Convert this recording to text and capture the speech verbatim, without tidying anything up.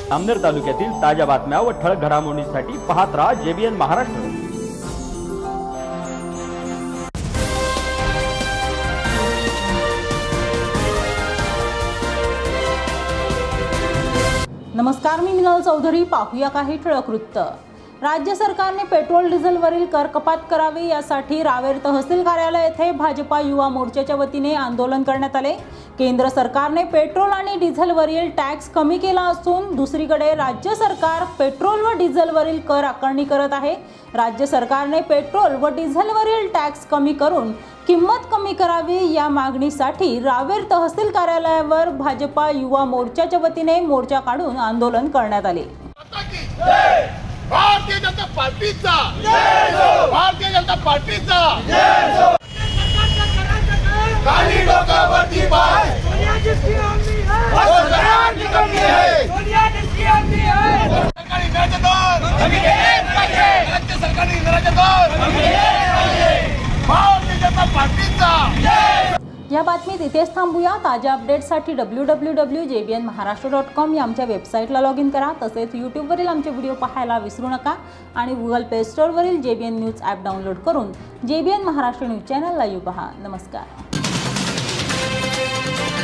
अमनेर तालुक्यातील ताज्या बातम्या व ठळक घडामोडींसाठी पाहत राहा जेबीएन महाराष्ट्र। नमस्कार, मी मिनल चौधरी। पाहूया काही ठळक वृत्त। राज्य सरकारने पेट्रोल डिझेलवरील कर कपात करावी यासाठी रावेर तहसील कार्यालय येथे भाजपा युवा मोर्चाच्या वतीने आंदोलन करण्यात आले। केंद्र सरकारने पेट्रोल आणि डिझेलवरील टॅक्स कमी केला असून दुसरीकडे राज्य सरकार पेट्रोल व डिझेलवरील कर आकारणी करत आहे। राज्य सरकारने पेट्रोल व डिझेलवरील टॅक्स कमी करून किंमत कमी करावी या मागणीसाठी रावेर तहसील कार्यालयावर भाजपा युवा मोर्चाच्या वतीने मोर्चा काढून आंदोलन करण्यात आले। भारतीय जनता पार्टीचा जय हो, भारतीय जनता पार्टीचा जय हो। खाली डोकावरती पाय, सोनिया जिसकी आमनी है वो जनाची कमी है, सोनिया जिसकी आमनी है। सरकारी निर्यातदार कमी केले पाहिजे, राज्य सरकारी निर्यातदार कमी केले पाहिजे, भारतीय जनता पार्टीचा जय। या बातमीत इथेच थांबूया। ताज्या अपडेट्ससाठी W W W dot J B N Maharashtra dot com या आमच्या वेबसाईटला लॉग इन करा। तसेच यूट्यूबवरील आमचे व्हिडिओ पाहायला विसरू नका आणि गुगल प्ले स्टोअरवरील J B N news app download करून J B N Maharashtra news चॅनलला यू पहा। नमस्कार।